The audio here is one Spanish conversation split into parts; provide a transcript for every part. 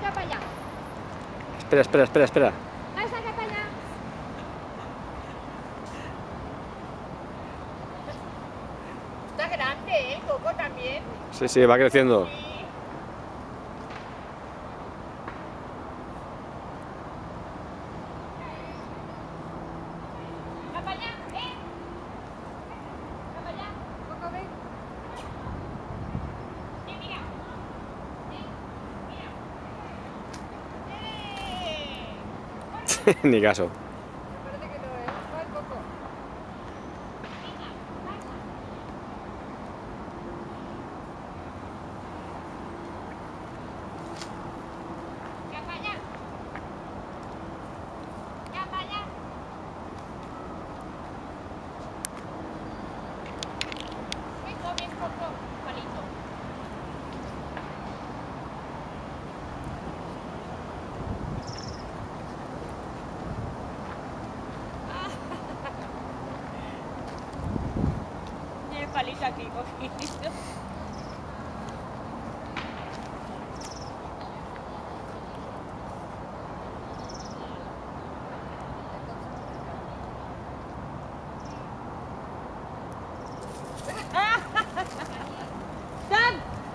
para allá. Espera, espera, espera, espera. Saca para allá. Está grande, ¿eh? Coco también. Sí, sí, va creciendo. Sí. Saca para allá, ¿eh? Saca para allá. Coco, ven. Mira. Mira. Ni caso. Parece que no, ¿eh? ¿Cuál, Coco? Ya para allá. Ya para allá. Ven, Coco, palito. Tiene palito aquí, cogido. ¡Sam!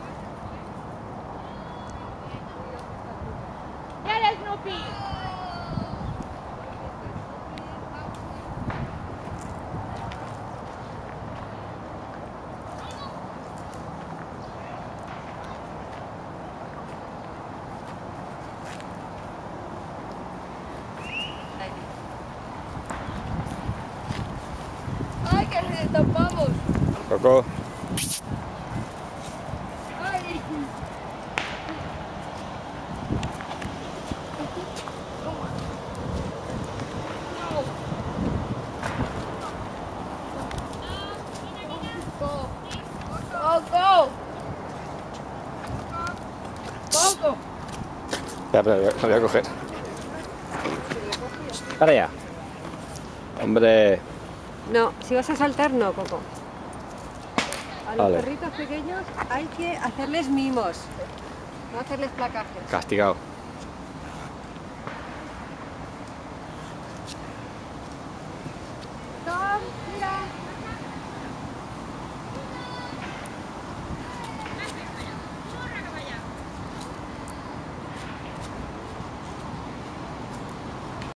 ¡Ya eres Snoopy! ¡Ay, que le tapamos! Coco. ¡Ay! ¡Coco! ¡Coco! Espera, espera, lo voy a coger. Para allá. Hombre. No, si vas a saltar, no, Coco. A los Vale. perritos pequeños hay que hacerles mimos, no hacerles placajes. Castigado. ¡Tom!